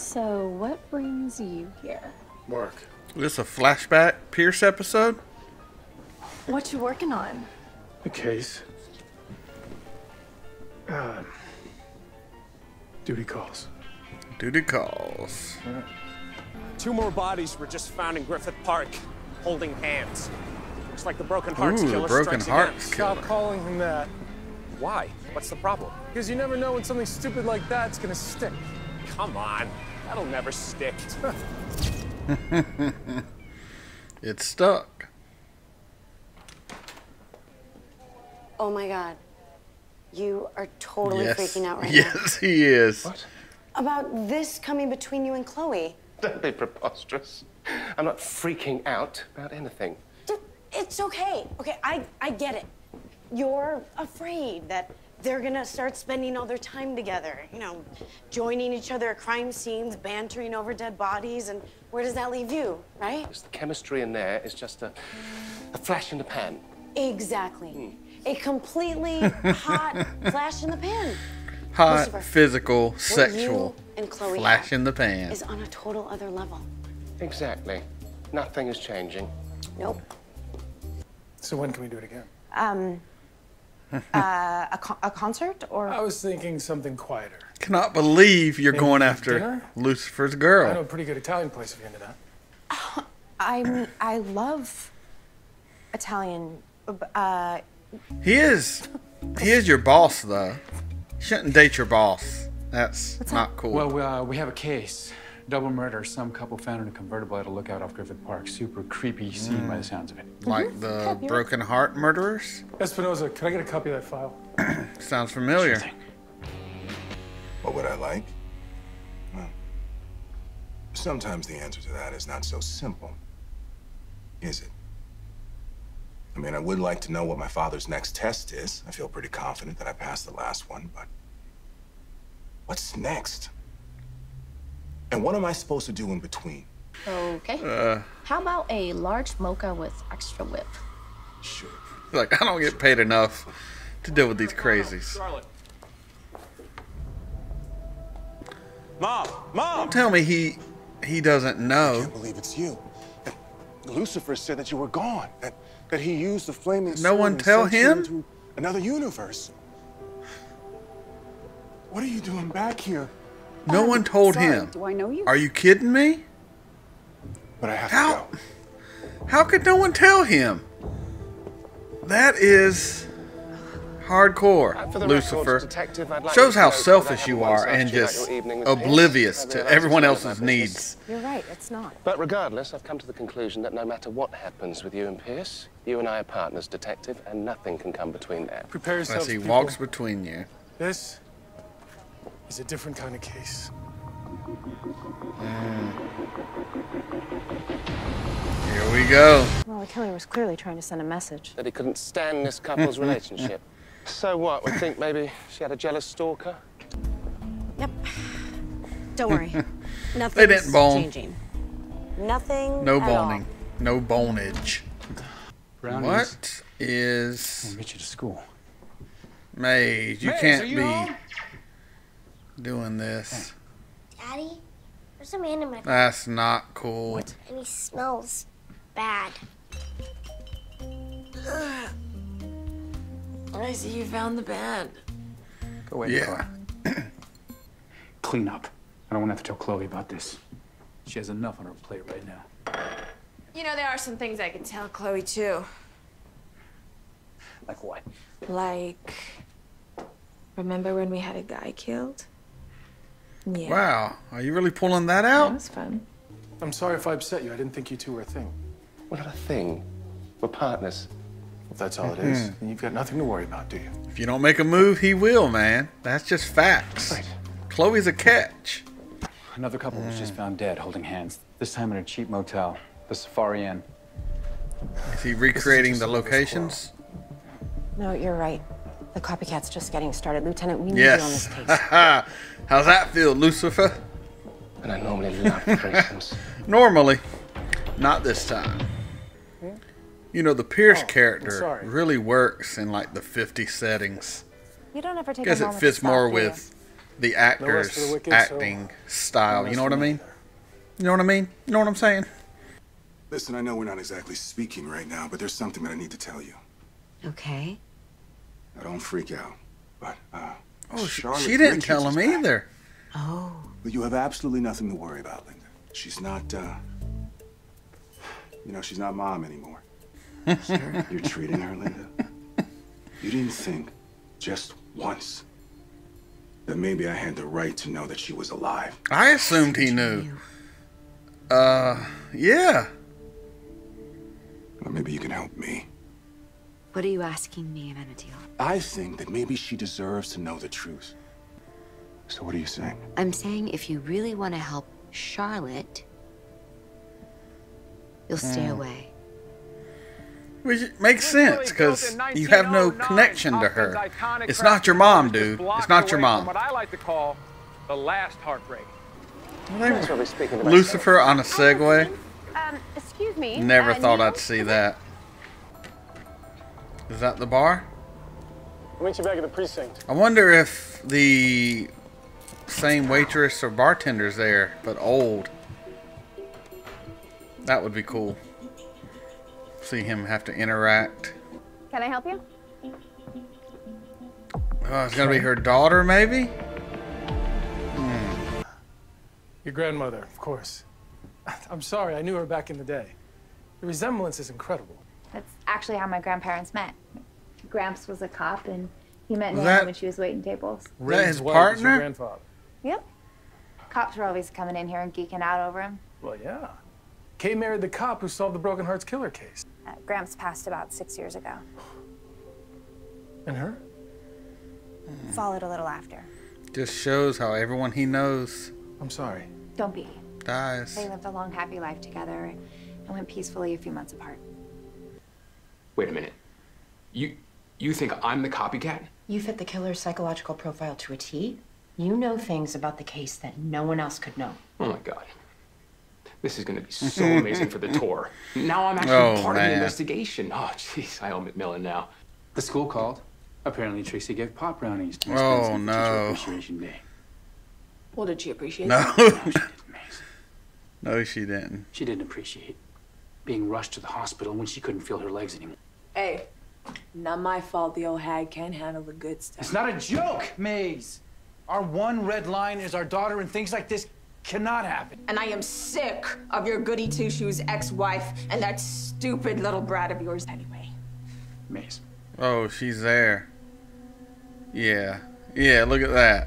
So, what brings you here? Work. Is this a flashback Pierce episode? What you working on? The case. Duty calls. Duty calls. 2 more bodies were just found in Griffith Park, holding hands. Looks like the Broken Hearts Ooh, killer the Broken strikes Hearts again. killer. Stop calling him that. Why? What's the problem? Because you never know when something stupid like that's gonna stick. Come on, that'll never stick. It's stuck. Oh my God. You are totally Yes. freaking out right now. Yes, he is. What? About this coming between you and Chloe. Don't be preposterous. I'm not freaking out about anything. Dude, it's okay. Okay, I get it. You're afraid that they're gonna start spending all their time together, you know, joining each other at crime scenes, bantering over dead bodies, and where does that leave you, right? The chemistry in there is just a flash in the pan. Exactly. A completely hot flash in the pan. Hot, Lucifer, physical, what sexual. you and Chloe Flash have in the pan. is on a total other level. Exactly. Nothing is changing. Nope. So when can we do it again? A concert or? I was thinking something quieter. Cannot believe you're Maybe going after dinner? Lucifer's I know girl. a pretty good Italian place if you're into that. I love Italian. He is your boss, though. You shouldn't date your boss. That's not cool. Well, we have a case. Double murder. Some couple found in a convertible at a lookout off Griffith Park. Super creepy scene by the sounds of it. Like the Broken Heart murderers? Espinosa, can I get a copy of that file? Sounds familiar. Sure thing. What would I like? Well, sometimes the answer to that is not so simple, is it? I mean, I would like to know what my father's next test is. I feel pretty confident that I passed the last one, but what's next? And what am I supposed to do in between? Okay. How about a large mocha with extra whip? Sure. Like, I don't get paid enough to deal with these crazies. Charlotte. Mom! Mom! Don't tell me he doesn't I know. can't believe it's you. That Lucifer said that you were gone. That he used the flaming sword No one and tell sent you him? into another universe. What are you doing back here? No one told Sorry, him. do I know you? Are you kidding me? But I have How? to go. How could no one tell him? That is hardcore, For the Lucifer. record, Detective, I'd like Shows you to how know that I selfish haven't you once are asked and you about just your evening with Pierce. oblivious I to realise everyone it's none of else's my business. needs. You're right. It's not. But regardless, I've come to the conclusion that no matter what happens with you and Pierce, you and I are partners, Detective, and nothing can come between that. Prepare yourselves, As he people. walks between you. This is a different kind of case. Here we go. Well, the killer was clearly trying to send a message. That he couldn't stand this couple's relationship. So what? We think maybe she had a jealous stalker? Yep. Don't worry. Nothing's They didn't bone. changing. Nothing No at all. boning. No bonage. Brownies. What I'll is get you to school. Maze? You Maze, can't are you be home? doing this. Daddy, there's a man in my bed, That's not cool. and he smells bad. I see you found the bed. Go away, Yeah. Cora. Clean up. I don't want to have to tell Chloe about this. She has enough on her plate right now. You know, there are some things I could tell Chloe, too. Like what? Like, remember when we had a guy killed? Yeah. Wow. Are you really pulling that That out? was fun. I'm sorry if I upset you. I didn't think you two were a thing. We're not a thing. We're partners. If that's all it is, then you've got nothing to worry about, do you? If you don't make a move, he will, man. That's just facts. Right. Chloe's a catch. Another couple was just found dead, holding hands. This time in a cheap motel, the Safari Inn. Is he recreating just the another locations? No, you're right. The copycat's just getting started. Lieutenant, we need you on this Yes. case. How's that feel, Lucifer? And I normally love threesomes. Normally. Not this time. You know, the Pierce character sorry. really works in like the 50 settings. You don't ever take Guess a it moment fits to stop, more do you? with the actor's wicked, acting style. You know what I mean? You know what I mean? You know what I'm saying? Listen, I know we're not exactly speaking right now, but there's something that I need to tell you. Okay. Now, don't freak out. But, Oh, Charlotte she didn't Richards tell is him back. either. Oh. But you have absolutely nothing to worry about, Linda. She's not, you know, she's not Mom anymore. Sure. You're treating her, Linda. You didn't think, just once, that maybe I had the right to know that she was alive. I assumed he knew. Yeah. Or maybe you can help me. What are you asking me, Amenadiel? I think that maybe she deserves to know the truth. So what are you saying? I'm saying if you really want to help Charlotte, you'll stay away. Which makes sense, because you have no connection to her. It's not your mom, dude. It's not your mom. What I like to call the last heartbreak. Lucifer on a Segway. Excuse me. Never thought I'd see that. Is that the bar? I'll meet you back at the precinct. I wonder if the same waitress or bartender's there, but old. That would be cool. See him have to interact. Can I help you? Oh, it's gonna be her daughter, maybe? Your grandmother, of course. I'm sorry, I knew her back in the day. The resemblance is incredible. That's actually how my grandparents met. Gramps was a cop, and he met Was Nana that- when she was waiting tables. that his Ray's wife is your partner? grandfather. Yep. Cops were always coming in here and geeking out over him. Well, yeah. Kay married the cop who solved the Broken Hearts killer case. Gramps passed about 6 years ago. And her? Followed a little after. Just shows how everyone he knows I'm sorry. Don't be. dies. They lived a long, happy life together and went peacefully a few months apart. Wait a minute. You think I'm the copycat? You fit the killer's psychological profile to a T. You know things about the case that no one else could know. Oh my god. This is gonna be so amazing for the tour. Now I'm actually part of the investigation. Oh jeez, I owe McMillan now. The school called. Apparently Tracy gave pop brownies to Miss Oh, Benson for no. Teacher Appreciation Day. Well, did she appreciate No. No, she didn't, Maze. No, she didn't. She didn't appreciate being rushed to the hospital when she couldn't feel her legs anymore. Hey, not my fault the old hag can't handle the good stuff. It's not a joke, Maze. Our one red line is our daughter, and things like this cannot happen. And I am sick of your goody two-shoes ex-wife and that stupid little brat of yours anyway. Maze. Oh, she's there. Yeah. Yeah, look at that.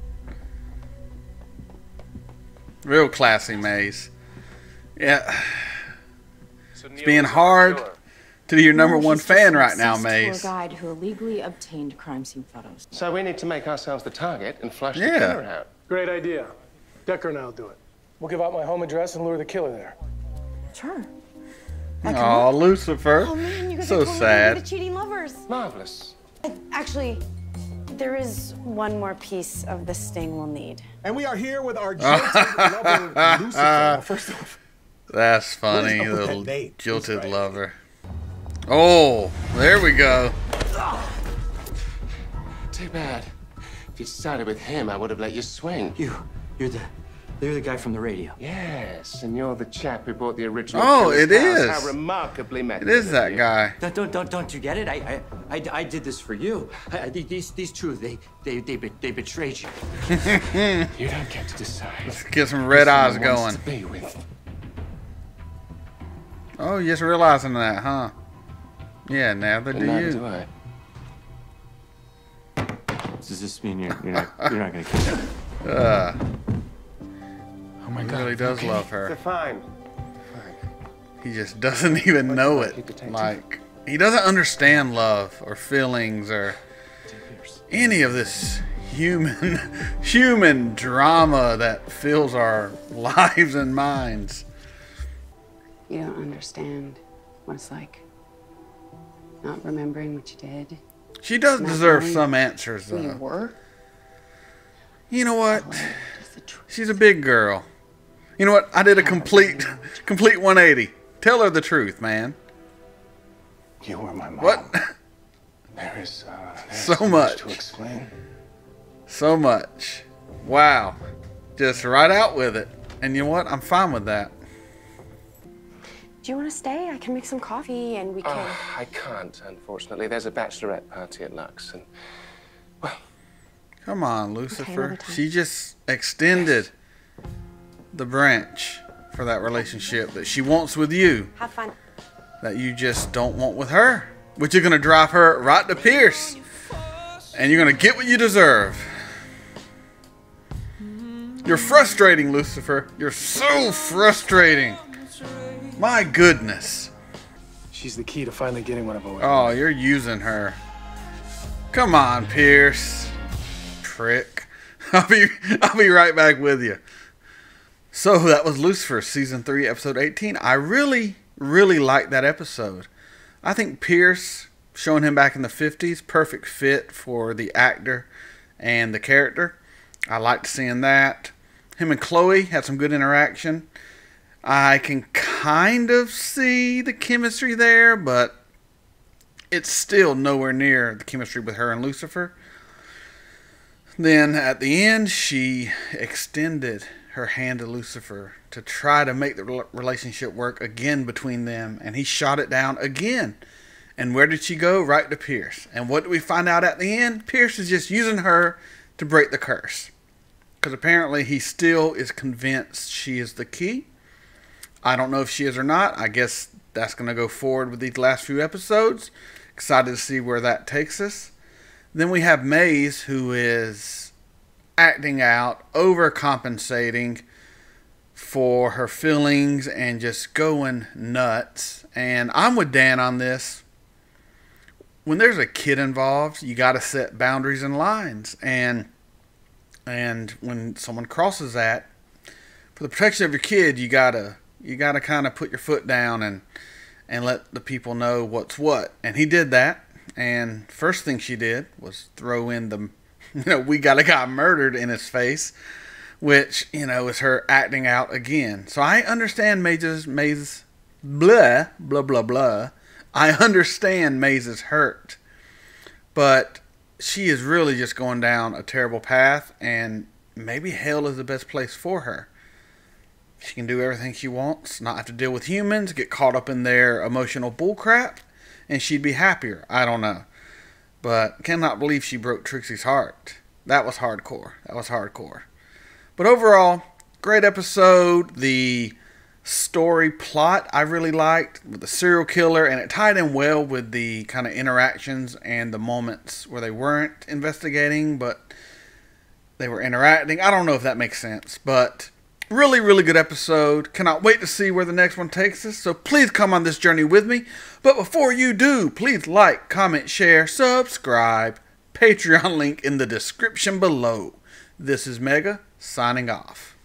Real classy, Maze. Yeah. It's being hard to be your number one fan right now, Maze. Tour guide who illegally obtained crime scene photos. So we need to make ourselves the target and flush the Yeah. killer out. Great idea. Decker and I'll do it. We'll give out my home address and lure the killer there. Sure. Oh, Lucifer. Oh man, you guys So are totally sad. gonna be the cheating lovers. Marvelous. Actually, there is one more piece of the sting we'll need. And we are here with our jilted lover, Lucifer. First off, That's funny, What is up with little that date? jilted lover. Oh, there we go. Too bad. If you'd started with him, I would have let you swing. You're the guy from the radio. Yes, and you're the chap who bought the original. Oh, Killer's it House. is. How remarkably It method is of that you. guy. Don't you get it? I did this for you. These two, they betrayed you. You don't get to decide. Let's get some red eyes Someone wants going. to be with. Oh, you're just realizing that, huh? Yeah, neither But do neither you. do I. Does this mean you're not gonna kiss her? Oh my God, he really does love They're her. fine. He just doesn't even know it. Like, he doesn't understand love or feelings or any of this human drama that fills our lives and minds. You don't understand what it's like. Not remembering what you did. She does Not deserve knowing some answers, who you though. were. You know what? She's a big girl. You know what? I did a complete 180. Tell her the truth, man. You were my mom. What? There's So much. to explain. So much. Wow. Just right out with it. And you know what? I'm fine with that. Do you want to stay? I can make some coffee and we can... I can't, unfortunately. There's a bachelorette party at Lux, and, well... Come on, Lucifer. She just extended the branch for that relationship that she wants with you. Have fun. That you just don't want with her. Which is going to drive her right to Pierce. And you're going to get what you deserve. You're frustrating, Lucifer. You're so frustrating. My goodness. She's the key to finally getting what I've always wanted. Oh, you're using her. Come on, Pierce. Prick. I'll be right back with you. So that was Lucifer, season 3, episode 18. I really liked that episode. I think Pierce, showing him back in the 50s, perfect fit for the actor and the character. I liked seeing that. Him and Chloe had some good interaction. I can kind of see the chemistry there, but it's still nowhere near the chemistry with her and Lucifer. Then at the end, she extended her hand to Lucifer to try to make the relationship work again between them, and he shot it down again. And where did she go? Right to Pierce. And what do we find out at the end? Pierce is just using her to break the curse. Because apparently he still is convinced she is the key. I don't know if she is or not. I guess that's going to go forward with these last few episodes. Excited to see where that takes us. Then we have Maze, who is acting out, overcompensating for her feelings and just going nuts. And I'm with Dan on this. When there's a kid involved, you got to set boundaries and lines. And when someone crosses that, for the protection of your kid, you gotta kind of put your foot down and let the people know what's what. And he did that. And first thing she did was throw in the, we got a guy murdered in his face, which, is her acting out again. So I understand Maze's blah, blah, blah, blah. I understand Maze's hurt. But she is really just going down a terrible path, and maybe hell is the best place for her. She can do everything she wants, not have to deal with humans, get caught up in their emotional bullcrap, and she'd be happier. I don't know. But cannot believe she broke Trixie's heart. That was hardcore. But overall, great episode. The story plot I really liked with the serial killer, and it tied in well with the kind of interactions and the moments where they weren't investigating, but they were interacting. I don't know if that makes sense, but really good episode. Cannot wait to see where the next one takes us. So please come on this journey with me. But before you do, please like, comment, share, subscribe. Patreon link in the description below. This is Mega, signing off.